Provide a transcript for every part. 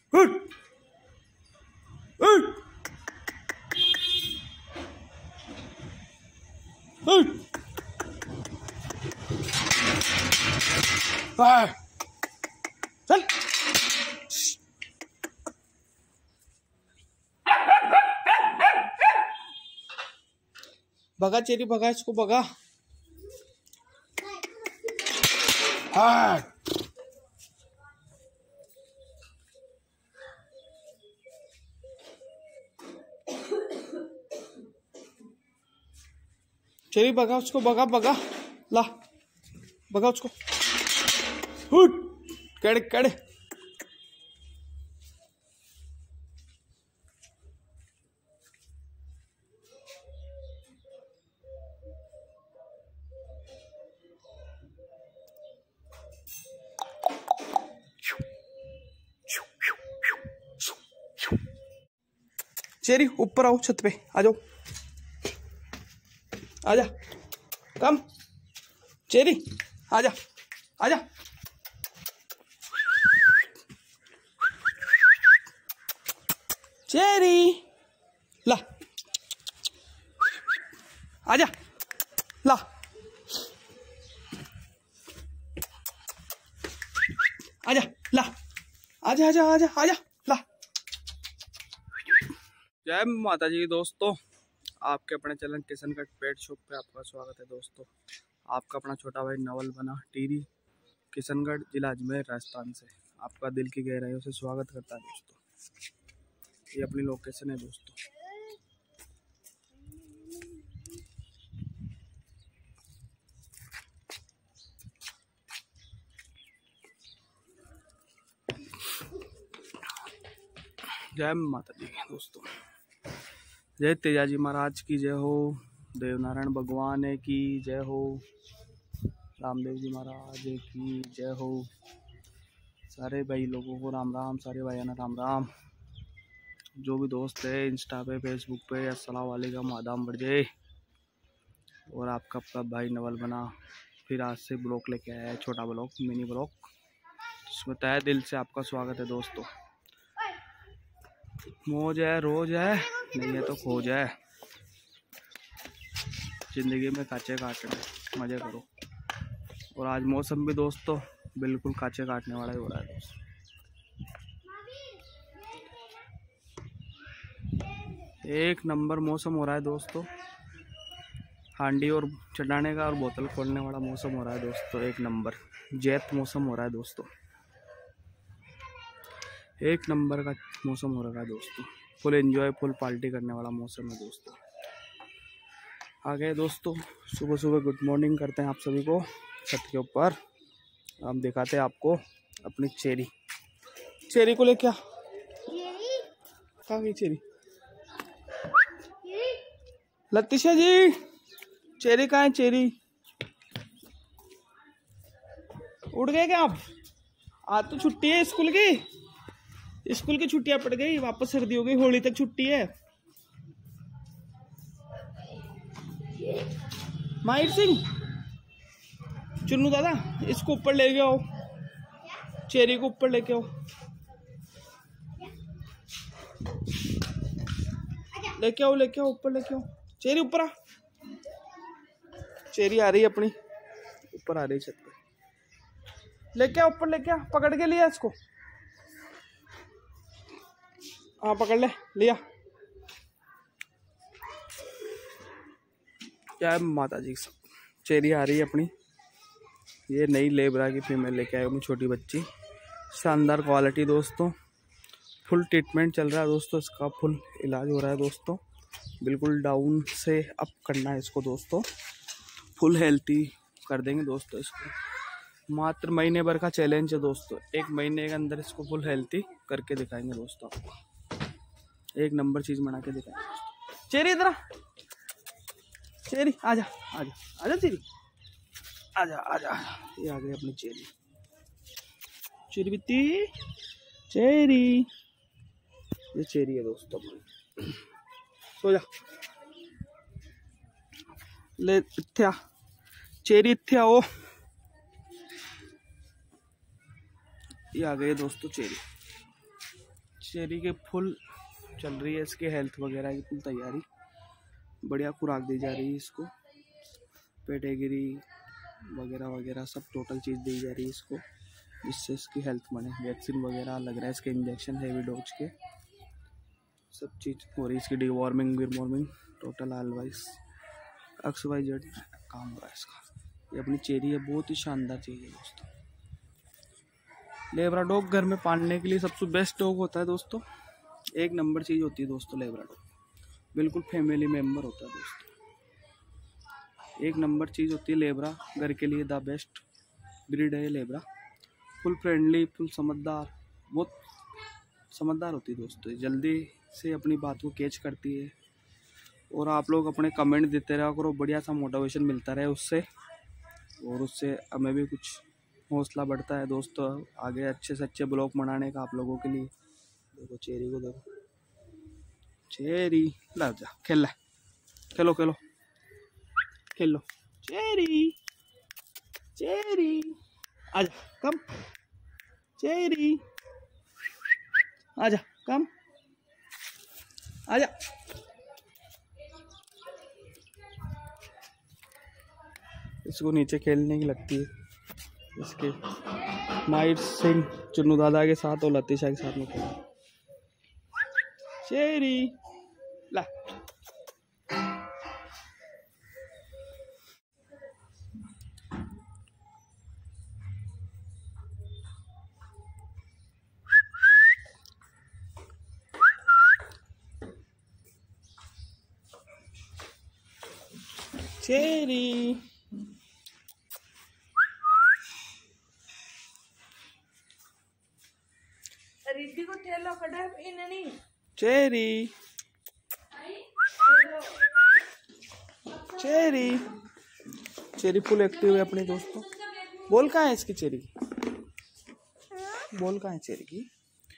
उठ उठ उठ। चल भगा चेरी, भगा इसको, भगा। हाँ चेरी भगा उसको, भगा भगा, ला भगा उसको। उठ कड़ कड़। चेरी ऊपर आओ, छत पे आ जाओ, आजा, कम चेरी, आजा आजा। चेरी ला, आजा, ला, आजा, ला, आजा आजा आजा आजा, ला। जय माता जी दोस्तों, आपके अपने चैनल किशनगढ़ पेट शॉप पे आपका स्वागत है दोस्तों। आपका अपना छोटा भाई नवल बना टीरी, किशनगढ़, जिला अजमेर, राजस्थान से आपका दिल की गहराइयों से स्वागत करता है दोस्तों। ये अपनी लोकेशन है दोस्तों। जय माता जी दोस्तों, जय तेजाजी महाराज की जय हो, देवनारायण भगवान की जय हो, रामदेव जी महाराज की जय हो। सारे भाई लोगों को राम राम, सारे भाइयों ने राम राम। जो भी दोस्त है इंस्टा पे, फेसबुक पे, अस्सलाम वालेकुम, आदाम बढ़ जाए। और आपका भाई नवल बना फिर आज से ब्लॉग लेके आया है, छोटा ब्लॉग, मिनी ब्लॉग। इसमें तहे दिल से आपका स्वागत है दोस्तों। मौज है, रोज है, नहीं है तो खोज है। जिंदगी में काचे काटने, मजे करो। और आज मौसम भी दोस्तों बिल्कुल काचे काटने वाला ही हो रहा है दोस्तों। एक नंबर मौसम हो रहा है दोस्तों। हांडी और चढ़ाने का और बोतल खोलने वाला मौसम हो रहा है दोस्तों। एक नंबर जैत मौसम हो रहा है दोस्तों। एक नंबर का मौसम हो रहा है दोस्तों। फुल एंजॉय, फुल पार्टी करने वाला मौसम है दोस्तों। आ गए दोस्तों, सुबह सुबह गुड मॉर्निंग करते हैं आप सभी को छत के ऊपर। हम दिखाते हैं आपको अपनी चेरी। चेरी को लेके कहाँ गई चेरी? लतीशा जी, चेरी कहाँ है? चेरी उड़ गए क्या आप? आज तो छुट्टी है स्कूल की, स्कूल की छुट्टियां पड़ गई, वापस सर्दी हो गई, होली तक छुट्टी है। माहिर सिंह, चुन्नू दादा, इसको ऊपर लेके आओ, चेरी को ऊपर लेके आओ, लेके आओ, लेके आओ, ऊपर लेके आओ। चेरी ऊपर आ, चेरी आ रही है अपनी, ऊपर आ रही छत पे। लेके आ ऊपर, लेके आ, पकड़ के लिया इसको। हाँ पकड़ ले, लिया। जय माता जी। सब चेरी आ रही है अपनी, ये नई लेबरा की फीमेल लेके आई अपनी छोटी बच्ची। शानदार क्वालिटी दोस्तों, फुल ट्रीटमेंट चल रहा है दोस्तों, इसका फुल इलाज हो रहा है दोस्तों। बिल्कुल डाउन से अप करना है इसको दोस्तों, फुल हेल्थी कर देंगे दोस्तों इसको। मात्र महीने भर का चैलेंज है दोस्तों, एक महीने के अंदर इसको फुल हेल्थी करके दिखाएंगे दोस्तों आपको। एक नंबर चीज बना के दिखाएंगे। चेरी इधर, चेरी आजा आजा आजा, चेरी आजा आजा। ये आ गई अपनी चेरी, चेरी बित्ती, चेरी, ये चेरी है दोस्तों। सो जा, ले इत्थे, चेरी इत्थे आओ। ये आ गए दोस्तों चेरी। चेरी के फुल चल रही है, इसके हेल्थ वगैरह की फुल तैयारी, बढ़िया खुराक दी जा रही है इसको, पेटेगिरी वगैरह वगैरह सब टोटल चीज़ दी जा रही है इसको, जिससे इसकी हेल्थ बने। वैक्सीन वगैरह लग रहा है, इसके इंजेक्शन हैवी डोज के सब चीज़ हो रही है, इसकी डिवॉर्मिंग विरमॉर्मिंग टोटल ऑल वाइज XYZ काम हो रहा है इसका। ये अपनी चेरी है, बहुत ही शानदार चीज़ है दोस्तों। लेब्राडॉग घर में पालने के लिए सबसे बेस्ट डॉग होता है दोस्तों, एक नंबर चीज़ होती है दोस्तों लेब्राडॉग, बिल्कुल फैमिली मेम्बर होता है दोस्तों, एक नंबर चीज़ होती है लेब्रा, घर के लिए द बेस्ट ब्रीड है लेब्रा। फुल फ्रेंडली, फुल समझदार, बहुत समझदार होती है दोस्तों, जल्दी से अपनी बात को कैच करती है। और आप लोग अपने कमेंट देते रहा करो, बढ़िया सा मोटिवेशन मिलता रहे उससे, और उससे हमें भी कुछ हौसला बढ़ता है दोस्तों आगे अच्छे से अच्छे ब्लॉग बनाने का आप लोगों के लिए। देखो चेरी को, देखो चेरी, ला जा खेल, खेलो खेलो खेलो, चेरी चेरी आजा कम, चेरी आजा कम, आजा। इसको नीचे खेलने की लगती है, इसके माहिर सिंह चुन्नू दादा के साथ और लतीशा के साथ में खेला। चेरी ला, चेरी रिद्धि को तेलो कड़ा इन्हें Cherry Cherry Cherry full active है अपने दोस्तों। बोल कहाँ है इसकी चेरी की, बोल कहाँ है चेरी की?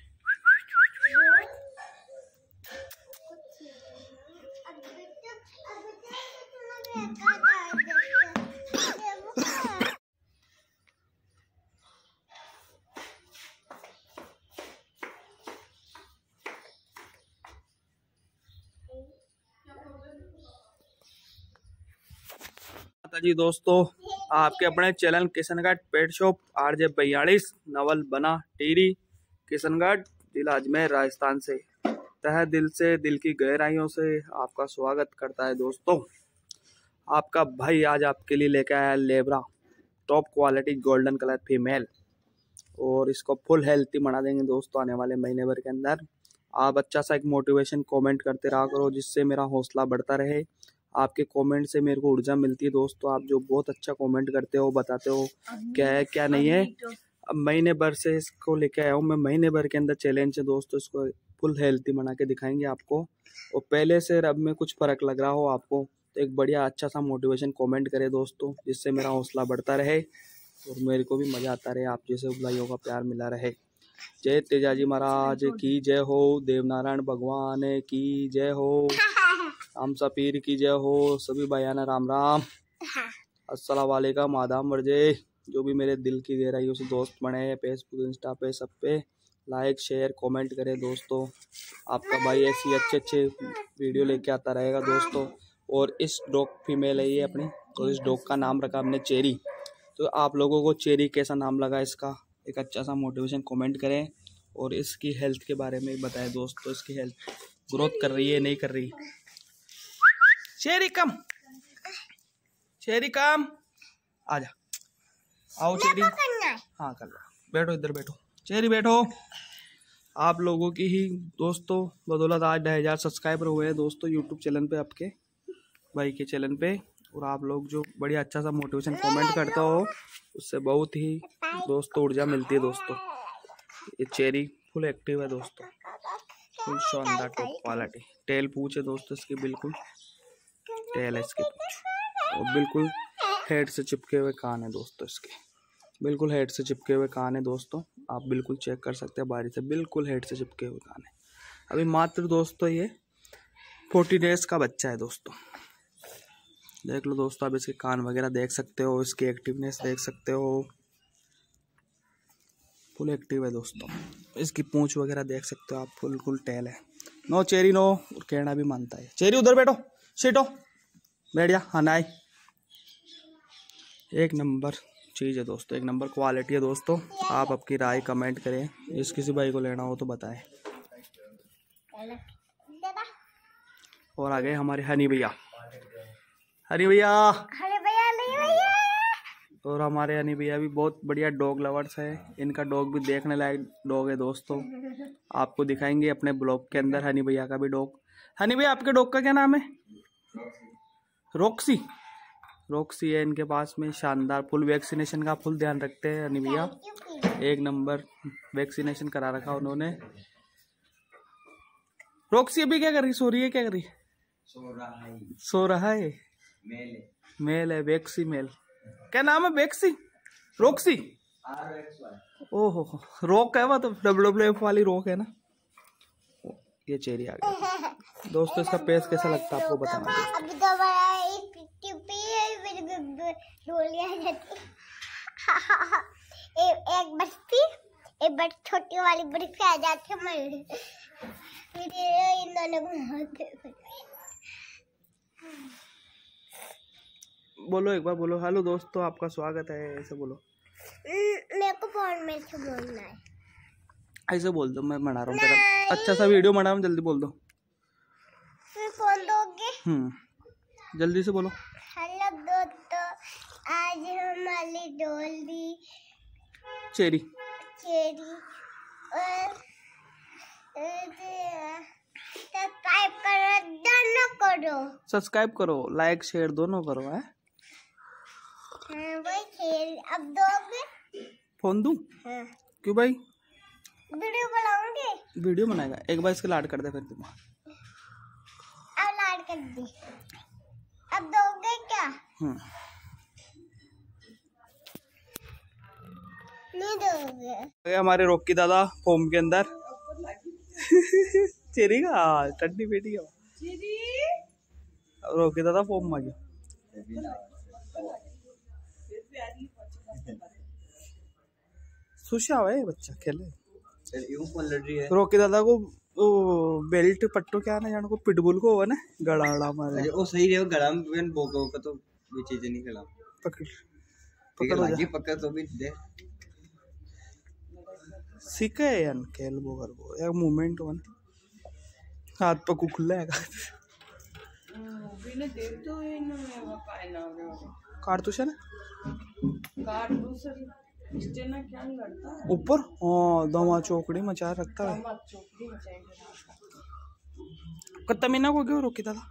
जी दोस्तों, आपके अपने channel Kishangarh pet shop RJ 42 नवल बना टीरी किशनगढ़ जिला अजमेर राजस्थान से तहे दिल से, दिल की गहराइयों से आपका स्वागत करता है दोस्तों। आपका भाई आज आपके लिए लेके आया लेब्रा top quality golden colour female, और इसको फुल हेल्थी बना देंगे दोस्तों आने वाले महीने भर के अंदर। आप अच्छा सा एक मोटिवेशन कमेंट करते रहा करो, जिससे मेरा हौसला बढ़ता रहे। आपके कमेंट से मेरे को ऊर्जा मिलती है दोस्तों, आप जो बहुत अच्छा कमेंट करते हो, बताते हो क्या है क्या नहीं है। अब महीने भर से इसको लेके आया हूँ मैं, महीने भर के अंदर चैलेंज है दोस्तों, इसको फुल हेल्थी बना के दिखाएंगे आपको। और पहले से अब में कुछ फर्क लग रहा हो आपको तो एक बढ़िया अच्छा सा मोटिवेशन कमेंट करे दोस्तों, जिससे मेरा हौसला बढ़ता रहे और मेरे को भी मजा आता रहे, आप जैसे भाइयों का प्यार मिला रहे। जय तेजाजी महाराज की जय हो, देवनारायण भगवान की जय हो, हम सपीर की जय हो, सभी भाइयाना राम राम, अस्सलाम वालेकुम, आदाम वर्जे। जो भी मेरे दिल की गहराइयों से दोस्त बने फेसबुक इंस्टा पे सब पे लाइक शेयर कमेंट करें दोस्तों। आपका भाई ऐसी अच्छे वीडियो लेके आता रहेगा दोस्तों। और इस डॉग फीमेल है ये अपनी, तो इस डॉग का नाम रखा हमने चेरी। तो आप लोगों को चेरी कैसा नाम लगा इसका, एक अच्छा सा मोटिवेशन कमेंट करें, और इसकी हेल्थ के बारे में बताएं दोस्तों, इसकी हेल्थ ग्रोथ कर रही है नहीं कर रही। चेरी कम, चेरी कम, आजा, आओ चेरी, हाँ कर लो, बैठो इधर बैठो, चेरी बैठो। आप लोगों की ही दोस्तों बदौलत आज 10,000 सब्सक्राइबर हुए हैं दोस्तों यूट्यूब चैनल पे, आपके भाई के चैनल पे। और आप लोग जो बढ़िया अच्छा सा मोटिवेशन कमेंट करते हो, उससे बहुत ही दोस्तों ऊर्जा मिलती है दोस्तों। ये चेरी फुल एक्टिव है दोस्तों, फुल शानदार टॉप क्वालिटी। टेल पूछ है दोस्तों इसकी, बिल्कुल टेल है इसकी पूछ, और बिल्कुल हेड से चिपके हुए कान है दोस्तों इसके, बिल्कुल हेड से चिपके हुए कान है दोस्तों। आप बिल्कुल चेक कर सकते हैं बारी से, बिल्कुल हेड से चिपके हुए कान है। अभी मात्र दोस्तों ये 40 डेज का बच्चा है दोस्तों। देख लो दोस्तों, आप इसके कान वगैरह देख सकते हो, इसकी एक्टिवनेस देख सकते हो, फुल एक्टिव है दोस्तों। इसकी पूंछ वगैरह देख सकते हो आप, फुल टेल है। नो चेरी नो, कहना भी मानता है। चेरी उधर बैठो, सीटो बैठ जा। हाँ नाई, एक नंबर चीज़ है दोस्तों, एक नंबर क्वालिटी है दोस्तों। आप आपकी राय कमेंट करें, इस किसी भाई को लेना हो तो बताएं। और आ गए हमारे हनी भैया, हनी भैया, और हमारे हनी भैया भी बहुत बढ़िया डॉग लवर्स है। इनका डॉग भी देखने लायक डॉग है दोस्तों, आपको दिखाएंगे अपने ब्लॉग के अंदर हनी भैया का भी डॉग। हनी भैया आपके डॉग का क्या नाम है? रॉक्सी, रॉक्सी है इनके पास में। शानदार, फुल वैक्सीनेशन का फुल ध्यान रखते हैं हनी भैया, एक नंबर वैक्सीनेशन करा रखा उन्होंने। रॉक्सी अभी क्या कर रही, सो रही है? क्या कर रही है? सो रहा है। मेल है, वैक्सी मेल। क्या नाम है? वैक्सी, रॉक्सी, ओहो रॉक है वो तो, WWF वाली रॉक है ना। ये चेरी आ गई दोस्तों, इसका पेस कैसा लगता है आपको बताना। एक बस्ती, एक बड़ी छोटी वाली बर्फी आ जाती है। बोलो एक बार, बोलो हेलो दोस्तों आपका स्वागत है, ऐसे बोलो। मेरे को फोन में से बोलना है, ऐसे बोल दो, मैं बना रहा हूँ तेरा अच्छा सा वीडियो बना रहा हूँ, जल्दी बोल दो। फोन दोगे? जल्दी से बोलो। हेलो दोस्तों, आज हमारी डोली चेरी और सब्सक्राइब करो, दोनों करो, सब्सक्राइब करो, लाइक शेयर दोनों करो है। वही खेल। अब दोगे? फोन दूं? हाँ। क्यों भाई? वीडियो बनाओगे? वीडियो बनाएगा, एक बार इसके लाड कर दे फिर तुम। अब लाड कर दी, अब दोगे क्या? नहीं दोगे। हमारे रॉकी दादा फॉर्म के अंदर चेरी का टड्डी बेटी का रॉकी दादा फॉर्म में गया। सुशा है बच्चा खेले। रॉकी दादा को वो बेल्ट पट्टो क्या ना जानो को, पिटबुल को होगा ना गड़ा मारे। ओ सही रे, गड़ा में बोका का तो वो चीज नहीं खिला। पकड़ तो भी दे सीखे यान खेल वो कर वो एक मूवमेंट वन हाथ पे खुला है कारतूस है ना ऊपर। हाँ दमा चौकड़ी मचा रखता है। कितना महीना को गया रोकी दादा?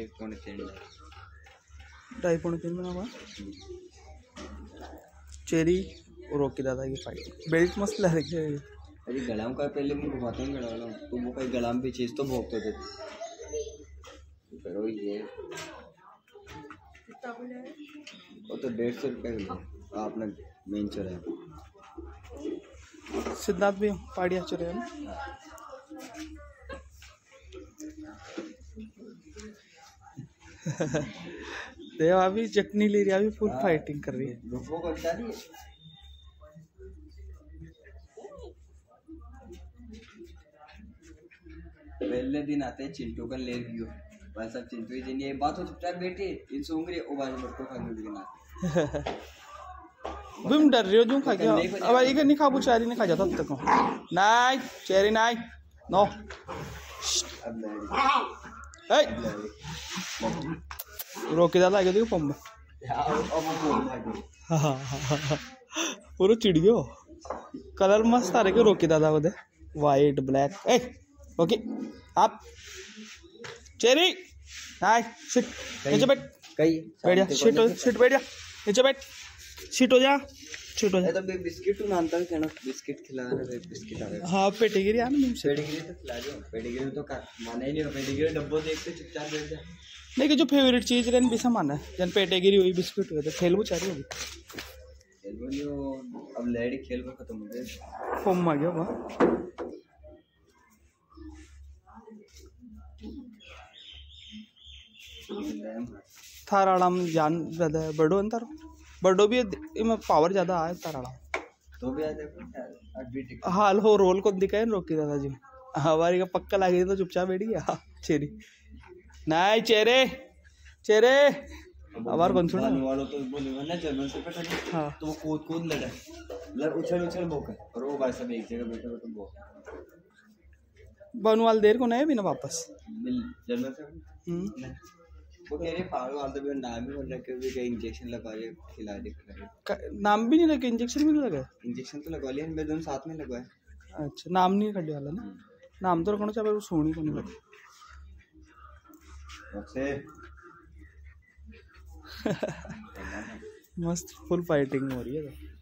2.5-3 महीना हुआ। चेरी और रोकी दादा की फाइट, बेल्ट मस्त लग रही है। अरे गलाम का पहले मैं घुमाता हूँ गला तो वो कोई गलाम भी चीज तो भोगते थे। करो ये वो तो 150 रुपये किलो आपने मेन चुरा है। सिद्धार्थ भी पाड़िया चुरे है ना। देवा भी चटनी ले रही है, अभी फुल फाइटिंग कर रही है। रुपयों को हटा दिए। पहले दिन आते हैं चिंटू का ले लियो बस। अब चिंटू ही जिन्हें बात हो चुपचाप बैठे इन सोंग रहे ओ बाज मत को खाने देना। तुम डर रहे हो जो खा गया। अब ये नहीं खा बुचारी ने खा जाता अब तक। नाइ चेरी नाइ नो ए रोके दादा आगे देखो पंप पूरा चिड़ गयो। कलर मस्त आ रहे रोके दादा को दे वाइट ब्लैक। ए ओके आप चेरी नाइ सिट नीचे बैठ बैठ जा। सिट बैठ जा नीचे बैठ। सीट हो जा सीट हो जा। तो बिस्किट मानता है कहना बिस्किट खिला रहे बिस्किट आ रहे। हाँ पेटिगिरी आना तुम पेडिग्री तो खिला दो। पेडिग्री तो माना ही नहीं। पेडिग्री डब्बो देखते चुपचाप बैठ जा। नहीं कि जो फेवरेट चीज रहन भी माना है जन पेटिगिरी हुई बिस्किट हुए तो खेल वो चाह रही होगी। खेल वो नहीं अब लड़ी खेल वो खत्म हो गया। फॉर्म आ गया वहाँ थाराड़ा में जान ज्यादा है। बर्डो अंतर बर्डो भी इनमें पावर ज्यादा आया थाराड़ा। तो भी आ जाए अभी टिक हाल हो रोल को दिखाए ना रोकी दादाजी हमारी का पक्का लगे तो चुपचाप बैठ गया चेरी नहीं चेहरे चेहरे हमारे कौन सुना वालों तो बोले ना जर्मन से पता नहीं हाँ तो वो कूद लड़ा मतलब उछल उछल भौंका और वो भाई सब एक जगह बैठे तो भौंका बनवाल देर को नहीं भी ना वापस मिल जर्मन से नहीं। वो कह रहे पागल वाले भी नाम ही बोल रहे कि भी इंजेक्शन लगा रहे खिला दे नाम भी नहीं लगे इंजेक्शन भी नहीं लगा इंजेक्शन तो लगवा लिया मैं दोनों साथ में लगवाए। अच्छा नाम नहीं खड़े वाला ना नाम तो रखना चाहिए वो सोनी को नहीं लगे मस्त फुल फाइटिंग हो रही है।